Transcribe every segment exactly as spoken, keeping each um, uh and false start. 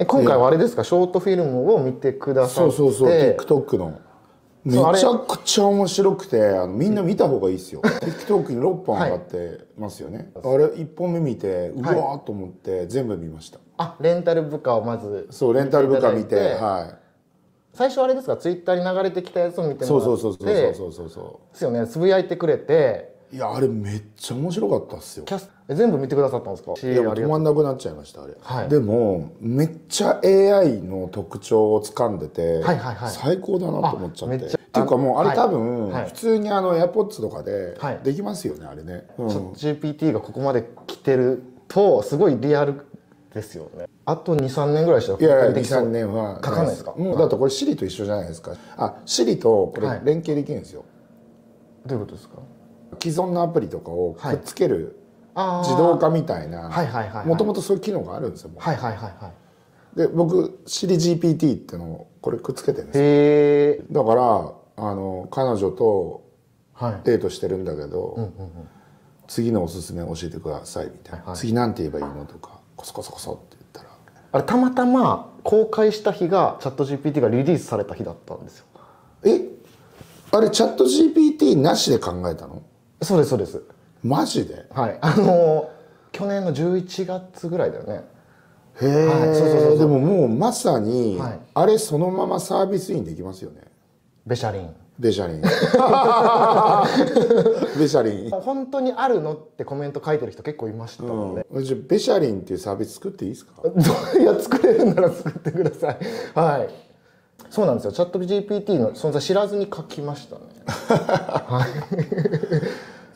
え今回はあれですか、ショートフィルムを見てくださって。 そうそうそう、TikTok のめちゃくちゃ面白くて、あのみんな見た方がいいですよ。TikTok にろっぽん上がってますよね、はい、あれいっぽんめ見てうわーと思って全部見ました、はい、 あ、レンタル部下をまずそうレンタル部下見て、はい、 最初あれですか、ツイッターに流れてきたやつを見てもらって、 そうそうそうそうそうそうそうですよね、つぶやいてくれて。 いやあれめっちゃ面白かったっすよ。 キャス全部見てくださったんですか？ いや止まんなくなっちゃいましたあれ、はい、でもめっちゃ エーアイ の特徴を掴んでて最高だなと思っちゃって。っていうかもうあれ多分普通にあの AirPods とかでできますよねあれね。 チャット ジーピーティー がここまで来てるとすごいリアルですよね。あとにさんねんぐらいしたらいやいやにさんねんはかかんないですか？ だってこれ Siri と一緒じゃないですか。あ Siri とこれ連携できるんですよ。 どういうことですか？ 既存のアプリとかをくっつける自動化みたいなもともとそういう機能があるんですよ。 はいはいはいはい。 で僕 Siri ジーピーティー ってのをこれくっつけてるんですよ。へえ。だからあの彼女とデートしてるんだけど次のおすすめ教えてくださいみたいな、はい、次なんて言えばいいのとかコソコソコソって言ったらあれたまたま公開した日がチャット ジーピーティー がリリースされた日だったんですよ。 えあれチャット ジーピーティー なしで考えたの？ そうですそうです。 マジで？ はい。あの去年のじゅういちがつぐらいだよね。 へえ、はい、そうそうそう。でももうまさに、はい、あれそのままサービスインできますよね。 ベシャリン。 ベシャリン。ベシャリン。 本当にあるのってコメント書いてる人結構いましたので。 うん、じゃベシャリンっていうサービス作っていいですか？ いや作れるなら作ってください。はい。そうなんですよ。チャット ジーピーティー の存在知らずに書きましたね。はい。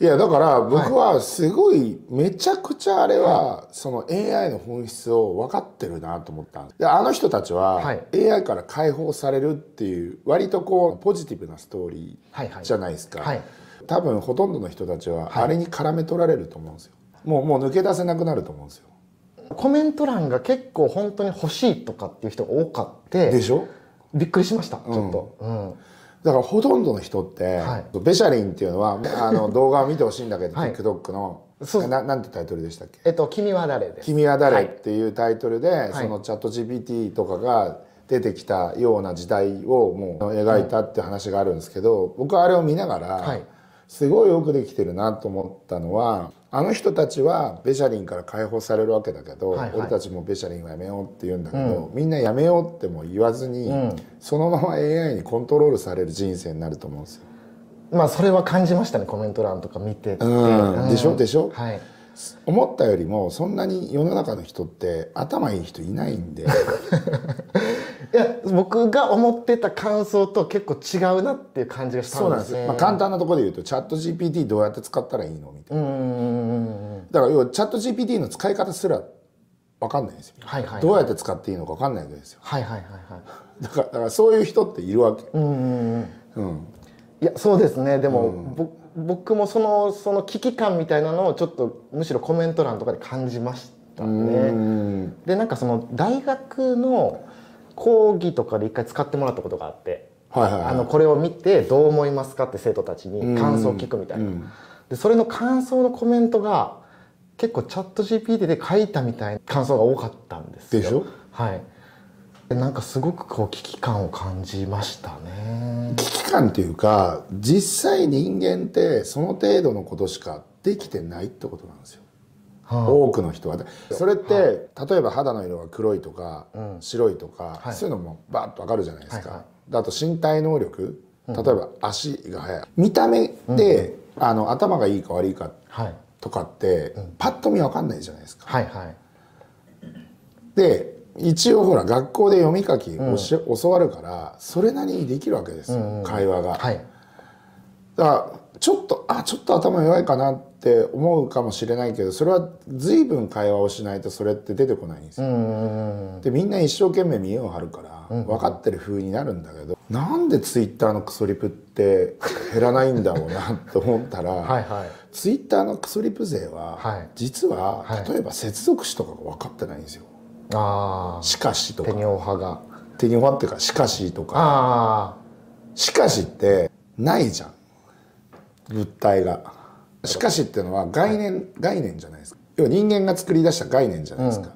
いやだから僕はすごいめちゃくちゃあれはその エーアイ の本質を分かってるなと思ったんです。であの人たちは エーアイ から解放されるっていう割とこうポジティブなストーリーじゃないですか。多分ほとんどの人たちはあれに絡め取られると思うんですよ。もうもう抜け出せなくなると思うんですよ。 コメント欄が結構本当に欲しいとかっていう人が多かってでしょ？びっくりしましたちょっと。うん、 だからほとんどの人って、はい、ベシャリンっていうのはあの動画を見てほしいんだけど、はい、TikTok のななんてタイトルでしたっけ？ えっと「君は誰」です。 君は誰っていうタイトルで、はい、そのチャット ジーピーティー とかが出てきたような時代をもう描いたっていう話があるんですけど、僕はあれを見ながら、はい、すごいよくできてるなと思ったのは、あの人たちはベシャリンから解放されるわけだけど、はいはい、俺たちもベシャリンはやめようって言うんだけど、うん、みんなやめようっても言わずに、うん、そのまま エーアイ にコントロールされる人生になると思うんですよ。 まあそれは感じましたね、コメント欄とか見てて。 うん、でしょでしょ、 はい、 思ったよりもそんなに世の中の人って頭いい人いないんでいや僕が思ってた感想と結構違うなっていう感じがしたんです。 そうなんです、まあ、簡単なところで言うとチャット ジーピーティー どうやって使ったらいいのみたいな。だから要はチャット ジーピーティー の使い方すら分かんないんですよ。どうやって使っていいのか分かんないわけですよ。 はいはいはいはい。 だからだからそういう人っているわけ。うんうんうん。いやそうですね。でも、うん、ぼ僕もそのその危機感みたいなのをちょっとむしろコメント欄とかで感じましたね。でなんかその大学の講義とかで一回使ってもらったことがあって、あのこれを見てどう思いますかって生徒たちに感想を聞くみたいな。でそれの感想のコメントが結構チャット ジーピーティー で書いたみたいな感想が多かったんですよ。 でしょ？ はい。でなんかすごくこう危機感を感じましたね。 危機感っていうか実際人間ってその程度のことしかできてないってことなんですよ。はあ、多くの人は。それって、はあ、例えば肌の色が黒いとか、うん、白いとか、はい、そういうのもバッと分かるじゃないですか。はいはい、あと身体能力、例えば足が速い、見た目で、うん、あの頭がいいか悪いかとかって、はい、パッと見分かんないじゃないですか。はいはい、で一応ほら学校で読み書きをし、うん、教わるからそれなりにできるわけですよ、うんうん、会話が。はい、だからちょっとあちょっと頭弱いかなって思うかもしれないけどそれは随分会話をしないとそれって出てこないんですよ。でみんな一生懸命見栄を張るから分かってる風になるんだけど、うん、なんでツイッターのクソリプって減らないんだろうなと思ったらはい、はい、ツイッターのクソリプ勢は、はい、実は、はい、例えば接続詞とかが分かってないんですよ。あしかしとかテニオ派がテニオ派っていうかしかしとかあしかしってないじゃん物体が。しかしっていうのは概念、はい、概念じゃないですか。要は人間が作り出した概念じゃないですか。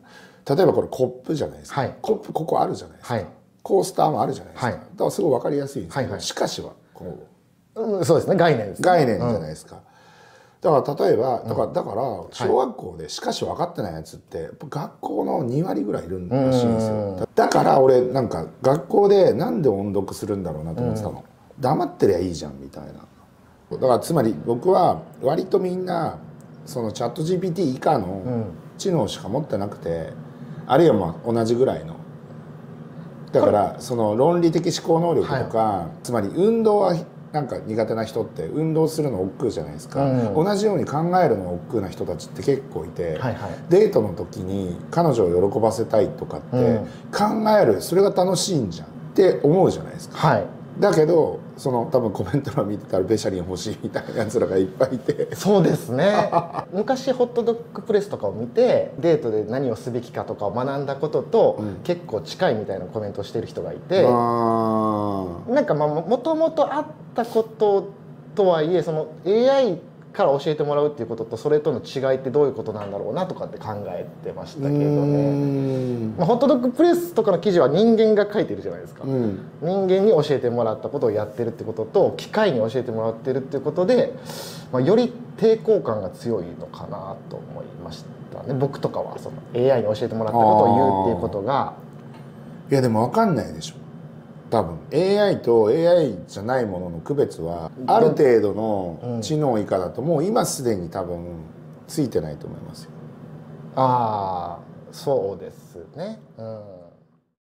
例えばこれコップじゃないですか、 はい、 コップここあるじゃないですか、はい、コースターもあるじゃないですか、はい、だからすごい分かりやすいんですけど、はいはい、しかしはこう、うん、そうですね、概念ですね、 概念じゃないですか、うん、だから例えばだから、だから小学校でしかし分かってないやつって学校のに割ぐらいいるらしいんですよ。だから俺なんか学校でなんで音読するんだろうなと思ってたの。黙ってりゃいいじゃんみたいな。だからつまり僕は割とみんなそのチャット ジーピーティー 以下の知能しか持ってなくて、あるいはまあ同じぐらいの。だからその論理的思考能力とか、はい、つまり運動はなんか苦手な人って運動するの億劫じゃないですか、うん、同じように考えるのが億劫な人たちって結構いて、はいはい、デートの時に彼女を喜ばせたいとかって考える、それが楽しいんじゃんって思うじゃないですか、はい、だけどその多分コメント欄見てたらベシャリン欲しいみたいなやつらがいっぱいいてそうですね昔ホットドッグプレスとかを見てデートで何をすべきかとかを学んだことと、うん、結構近いみたいなコメントをしてる人がいて、なんかまあもともとあったこととはいえその エーアイ から教えてもらうっていうこととそれとの違いってどういうことなんだろうなとかって考えてましたけどね。まあ、ホットドッグプレスとかの記事は人間が書いてるじゃないですか、うん、人間に教えてもらったことをやってるってことと機械に教えてもらってるっていうことで、まあ、より抵抗感が強いのかなと思いましたね。僕とかはその エーアイ に教えてもらったことを言うっていうことが。 いやでも分かんないでしょ多分 エーアイ と エーアイ じゃないものの区別はある程度の知能以下だともう今すでに多分ついてないと思いますよ。 ああそうですね、うん